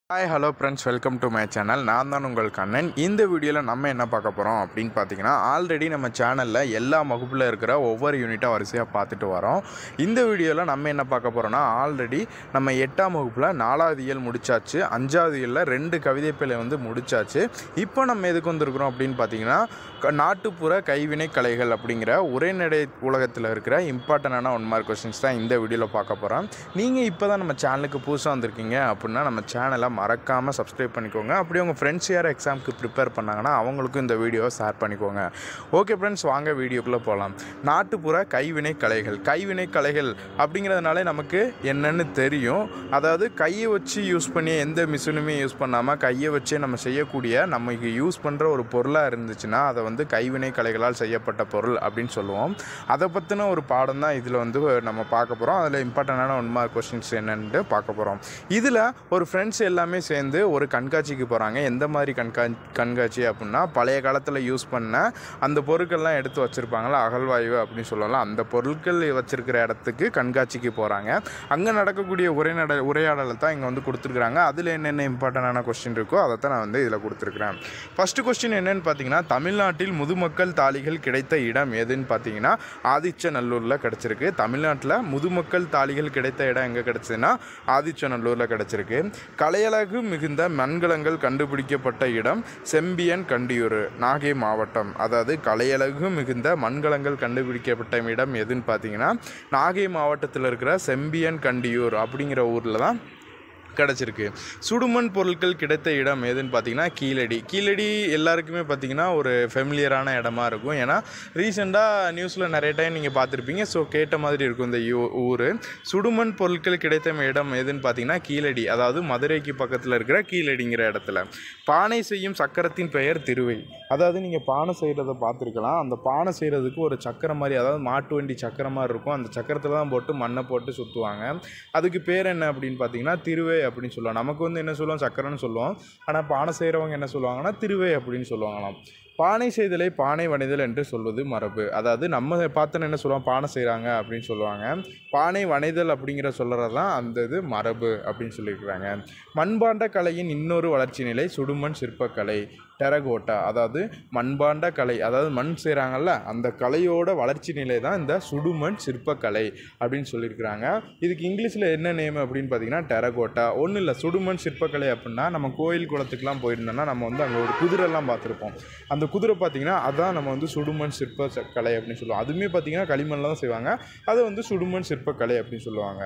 Hi hello friends, welcome to my channel. நான் தான் உங்கள் கண்ணன். இந்த வீடியோவில் நம்ம என்ன பார்க்க போகிறோம் அப்படின்னு பார்த்தீங்கன்னா, ஆல்ரெடி நம்ம சேனலில் எல்லா வகுப்பில் இருக்கிற ஒவ்வொரு யூனிட்டாக வரிசையாக பார்த்துட்டு வரோம். இந்த வீடியோவில் நம்ம என்ன பார்க்க போகிறோம்னா, ஆல்ரெடி நம்ம 8ஆம் வகுப்பில் 4வது இயல் முடிச்சாச்சு, 5வது இயலில் 2 கவிதைப்பிழை முடிச்சாச்சு. இப்போ நம்ம எதுக்கு வந்திருக்கிறோம் அப்படின்னு பார்த்தீங்கன்னா, நாட்டுப்புற கைவினை கலைகள் அப்படிங்கிற உரைநடை உலகத்தில் இருக்கிற இம்பார்ட்டண்டான 1 மார்க் கொஸ்டின்ஸ் தான் இந்த வீடியோவில் பார்க்க போகிறோம். நீங்கள் இப்போ தான் நம்ம சேனலுக்கு புதுசாக வந்திருக்கீங்க அப்படின்னா நம்ம சேனலை மறக்காமல் சப்ஸ்கிரைப் பண்ணிக்கோங்க. அப்படியே உங்கள் ஃப்ரெண்ட்ஸ் யாரும் எக்ஸாமுக்கு ப்ரிப்பேர் பண்ணாங்கன்னா அவங்களுக்கும் இந்த வீடியோவை ஷேர் பண்ணிக்கோங்க. ஓகே ஃப்ரெண்ட்ஸ், வாங்க வீடியோக்குள்ளே போகலாம். நாட்டுப்புற கைவினை கலைகள். கைவினை கலைகள் அப்படிங்கிறதுனாலே நமக்கு என்னென்னு தெரியும். அதாவது கையை வச்சு யூஸ் பண்ணி எந்த மிஷினுமே யூஸ் பண்ணாமல் கையை வச்சே நம்ம செய்யக்கூடிய நமக்கு யூஸ் பண்ணுற ஒரு பொருளாக இருந்துச்சுன்னா அதை கைவினை கலைகளால் செய்யப்பட்ட பொருள் அப்படின்னு சொல்லுவோம். அதை பற்றின ஒரு பாடம் தான் இதில் நம்ம பார்க்க போகிறோம். அதில் இம்பார்ட்டண்டான 1 மார்க் கொஸ்டின்ஸ் என்னென்னு பார்க்க போகிறோம். இதில் ஒரு ஃப்ரெண்ட்ஸ் எல்லாமே சேர்ந்து ஒரு கண்காட்சிக்கு போகிறாங்க. எந்த மாதிரி கண்காட்சி அப்படின்னா, பழைய காலத்தில் யூஸ் பண்ண அந்த பொருட்கள்லாம் எடுத்து வச்சுருப்பாங்களா, அகழ்வாய்வு அப்படின்னு சொல்லலாம். அந்த பொருட்கள் வச்சுருக்கிற இடத்துக்கு கண்காட்சிக்கு போகிறாங்க. அங்கே நடக்கக்கூடிய உரையாடலை தான் இங்கே கொடுத்துருக்குறாங்க. அதில் என்னென்ன இம்பார்ட்டண்டான கொஸ்டின் இருக்கோ அதை தான் நான் இதில் கொடுத்துருக்குறேன். ஃபஸ்ட்டு கொஸ்டின் என்னென்னு பார்த்தீங்கன்னா, தமிழ்நாட்டில் முதுமக்கள் தாலிகள் கிடைத்த இடம் எதுன்னு பார்த்தீங்கன்னா ஆதிச்சநல்லூரில் கிடச்சிருக்கு. தமிழ்நாட்டில் முதுமக்கள் தாலிகள் கிடைத்த இடம் எங்கே கிடச்சிதுன்னா ஆதிச்சநல்லூரில் கிடச்சிருக்கு. கலையழகு மிகுந்த மண்கலங்கள் கண்டுபிடிக்கப்பட்ட இடம் செம்பியன் கண்டியூர், நாகை மாவட்டம். அதாவது கலையழகு மிகுந்த மண்கலங்கள் கண்டுபிடிக்கப்பட்ட இடம் எதுன்னு பார்த்தீங்கன்னா நாகை மாவட்டத்தில் இருக்கிற செம்பியன் கண்டியூர் அப்படிங்கிற ஊரில் தான் கிடச்சிருக்கு. சுடுமண் பொருட்கள் கிடைத்த இடம் எதுன்னு பார்த்தீங்கன்னா கீழடி. கீழடி எல்லாருக்குமே பார்த்தீங்கன்னா ஒரு ஃபெமிலியரான இடமா இருக்கும். ஏன்னா ரீசெண்டாக நியூஸில் நிறைய டைம் நீங்கள் பார்த்துருப்பீங்க. ஸோ கேட்ட மாதிரி இருக்கும் இந்த ஊர். சுடுமண் பொருட்கள் கிடைத்த இடம் எதுன்னு பார்த்தீங்கன்னா கீழடி, அதாவது மதுரைக்கு பக்கத்தில் இருக்கிற கீழடிங்கிற இடத்துல. பானை செய்யும் சக்கரத்தின் பெயர் திருவை. அதாவது நீங்கள் பானை செய்கிறத பார்த்துருக்கலாம். அந்த பானை செய்கிறதுக்கு ஒரு சக்கரம் மாதிரி, அதாவது மாட்டு வண்டி சக்கரம் மாதிரி இருக்கும். அந்த சக்கரத்தில் தான் போட்டு மண்ணை போட்டு சுற்றுவாங்க. அதுக்கு பேர் என்ன அப்படின்னு பார்த்தீங்கன்னா திருவை அப்படின்னு சொல்லுவோம். நமக்கு என்ன சொல்லுவோம், சக்கரன்னு சொல்லுவோம். ஆனால் பானை செய்கிறவங்க என்ன சொல்லுவாங்கன்னா திருவை அப்படின்னு சொல்லுவாங்களாம். பானை செய்தலை பானை வனைதல் என்று சொல்வது மரபு. அதாவது நம்ம பார்த்தோன்னு என்ன சொல்லுவோம், பானை செய்கிறாங்க அப்படின்னு சொல்லுவாங்க. பானை வனைதல் அப்படிங்கிற சொல்கிறது தான் அந்த இது மரபு அப்படின்னு சொல்லியிருக்கிறாங்க. மண்பாண்ட கலையின் இன்னொரு வளர்ச்சி நிலை சுடுமண் சிற்பக்கலை, டெரகோட்டா. அதாவது மண்பாண்ட கலை, அதாவது மண் செய்கிறாங்கல்ல, அந்த கலையோட வளர்ச்சி நிலை தான் இந்த சுடுமண் சிற்பக்கலை அப்படின்னு சொல்லியிருக்கிறாங்க. இதுக்கு இங்கிலீஷில் என்ன நேம் அப்படின்னு பார்த்தீங்கன்னா டெரகோட்டா. ஒன்றும் இல்லை, சுடுமண் சிற்பக்கலை அப்படின்னா நம்ம கோயில் குளத்துக்குலாம் போயிருந்தோம்னா நம்ம அங்கே ஒரு குதிரைலாம் பார்த்துருப்போம். அந்த குதிரை பார்த்திங்கன்னா அதான் நம்ம சுடுமண் சிற்பக்கலை அப்படின்னு சொல்லுவோம். அதுவுமே பார்த்திங்கன்னா களிமண்ணில் தான் செய்வாங்க. அதை சுடுமண் சிற்பக்கலை அப்படின்னு சொல்லுவாங்க.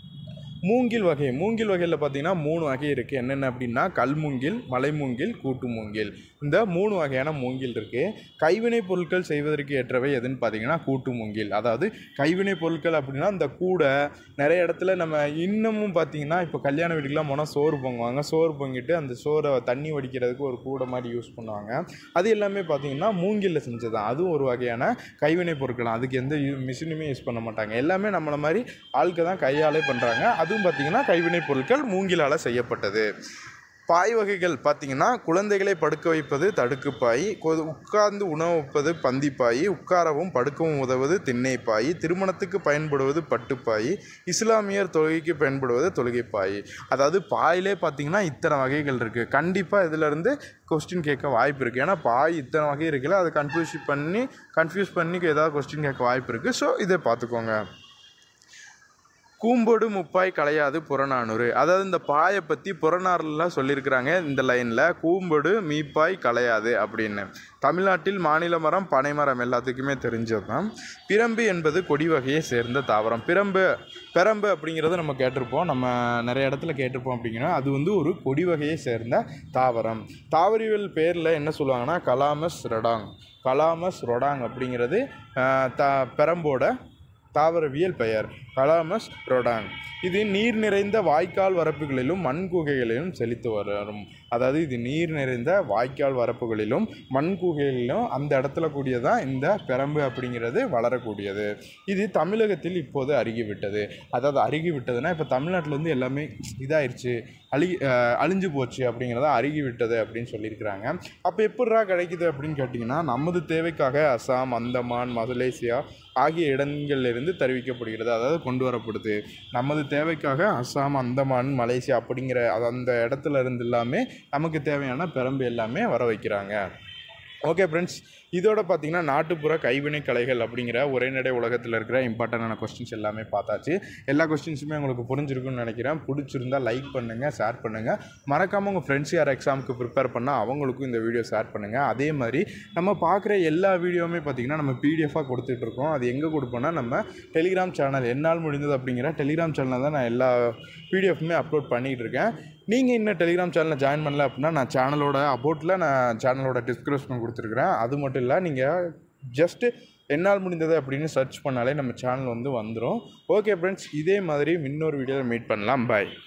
மூங்கில் வகை. மூங்கில் வகையில் பார்த்திங்கன்னா 3 வகை இருக்குது. என்னென்ன அப்படின்னா கல்மூங்கில், மலைமூங்கில், கூட்டு மூங்கில். இந்த 3 வகையான மூங்கில் இருக்குது. கைவினை பொருட்கள் செய்வதற்கு ஏற்றவை எதுன்னு பார்த்தீங்கன்னா கூட்டு மூங்கில். அதாவது கைவினை பொருட்கள் அப்படின்னா இந்த கூடை, நிறைய இடத்துல நம்ம இன்னமும் பார்த்திங்கன்னா இப்போ கல்யாண வீட்டுக்கெலாம் போனால் சோறு பொங்குவாங்க. சோறு பொங்கிட்டு அந்த சோறை தண்ணி வடிக்கிறதுக்கு ஒரு கூடை மாதிரி யூஸ் பண்ணுவாங்க. அது எல்லாமே பார்த்திங்கன்னா மூங்கிலில் செஞ்சது தான். அதுவும் ஒரு வகையான கைவினை பொருட்கள். அதுக்கு எந்த மிஷினுமே யூஸ் பண்ண மாட்டாங்க. எல்லாமே நம்மளை மாதிரி ஆட்கள் தான் கையாலே பண்ணுறாங்க. அதுவும் பார்த்திங்கன்னா கைவினை பொருட்கள் மூங்கிலால் செய்யப்பட்டது. பாய் வகைகள் பார்த்திங்கன்னா குழந்தைகளை படுக்க வைப்பது தடுக்குப்பாய், உட்கார்ந்து உணவு வைப்பது பந்திப்பாய், உட்காரவும் படுக்கவும் உதவுவது திண்ணைப்பாய், திருமணத்துக்கு பயன்படுவது பட்டுப்பாய், இஸ்லாமியர் தொழுகைக்கு பயன்படுவது தொழுகைப்பாய். அதாவது பாயிலே பார்த்திங்கன்னா இத்தனை வகைகள் இருக்குது. கண்டிப்பாக இதிலேருந்து கொஸ்டின் கேட்க வாய்ப்பு இருக்குது. ஏன்னா பாய் இத்தனை வகை இருக்குல்ல, அதை கன்ஃபியூஸ் பண்ணி ஏதாவது கொஸ்டின் கேட்க வாய்ப்பு இருக்குது. ஸோ இதை பார்த்துக்கோங்க. கூம்பொடு முப்பாய் கலையாது புறநானூறு. அதாவது இந்த பாயை பற்றி புறநானூறுலாம் சொல்லியிருக்கிறாங்க இந்த லைனில். கூம்பொடு மீப்பாய் கலையாது அப்படின்னு. தமிழ்நாட்டில் மாநில மரம் பனைமரம் எல்லாத்துக்குமே தெரிஞ்சது தான். பிரம்பு என்பது கொடி வகையை சேர்ந்த தாவரம். பெரம்பு அப்படிங்கிறத நம்ம கேட்டிருப்போம், நம்ம நிறைய இடத்துல கேட்டிருப்போம். அப்படிங்கன்னா அது ஒரு கொடி வகையை சேர்ந்த தாவரம். தாவரவியல் பேரில் என்ன சொல்லுவாங்கன்னா கலாமஸ் ரொடாங் அப்படிங்கிறது பெரம்போட தாவரவியல் பெயர் கலாமஸ் ரொடாங். இது நீர் நிறைந்த வாய்க்கால் வரப்புகளிலும் மண் குகைகளிலும் செழித்து வரும். அதாவது இது நீர் நிறைந்த வாய்க்கால் வரப்புகளிலும் மண் குகைகளிலும் அந்த இடத்துல கூடியதான் இந்த பெரம்பு அப்படிங்கிறது வளரக்கூடியது. இது தமிழகத்தில் இப்போது அருகிவிட்டது. அதாவது அருகிவிட்டதுன்னா இப்போ தமிழ்நாட்டில் எல்லாமே இதாகிடுச்சு, அழிஞ்சு போச்சு அப்படிங்கிறத அருகிவிட்டது அப்படின்னு சொல்லியிருக்கிறாங்க. அப்போ எப்படிரா கிடைக்குது அப்படின்னு கேட்டிங்கன்னா, நமது தேவைக்காக அசாம், அந்தமான், மலேசியா ஆகிய இடங்களிலிருந்து தெரிவிக்கப்படுகிறது, அதாவது கொண்டு வரப்படுது. நமது தேவைக்காக அஸ்ஸாம், அந்தமான், மலேசியா அப்படிங்கிற அந்த இடத்துல இருந்து எல்லாமே நமக்கு தேவையான பெரம்பு எல்லாமே வர வைக்கிறாங்க. ஓகே ஃப்ரெண்ட்ஸ், இதோட பார்த்திங்கன்னா நாட்டுப்புற கைவினை கலைகள் அப்படிங்கிற உரைநடை உலகத்தில் இருக்கிற இம்பார்ட்டண்டான கொஸ்டின்ஸ் எல்லாமே பார்த்தாச்சு. எல்லா கொஸ்டின்ஸுமே உங்களுக்கு புரிஞ்சிருக்குன்னு நினைக்கிறேன். பிடிச்சிருந்தால் லைக் பண்ணுங்கள், ஷேர் பண்ணுங்கள். மறக்காமல் உங்கள் ஃப்ரெண்ட்ஸ் யார் எக்ஸாமுக்கு ப்ரிப்பேர் பண்ணால் அவங்களுக்கும் இந்த வீடியோ ஷேர் பண்ணுங்கள். அதே மாதிரி நம்ம பார்க்குற எல்லா வீடியோவுமே பார்த்திங்கன்னா நம்ம பிடிஎஃபாக கொடுத்துட்ருக்கோம். அது எங்கே கொடுப்போன்னா நம்ம டெலிகிராம் சேனல் என்னால் முடிந்தது அப்படிங்கிற டெலிகிராம் சேனலில் தான் நான் எல்லா பிடிஎஃப்மே அப்லோட் பண்ணிகிட்டு இருக்கேன். நீங்கள் இன்னும் டெலிகிராம் சேனலில் ஜாயின் பண்ணல அப்படின்னா நான் சேனலோட அபவுட்டில் நான் சேனலோட டிஸ்கிரிப்ஷன் கொடுத்துருக்குறேன். அது மட்டும் இல்லை, நீங்கள் ஜஸ்ட்டு என்னால் முடிந்தது அப்படின்னு சர்ச் பண்ணாலே நம்ம சேனல் வந்துடும். ஓகே ஃப்ரெண்ட்ஸ், இதே மாதிரி இன்னொரு வீடியோவில் மீட் பண்ணலாம். பாய்.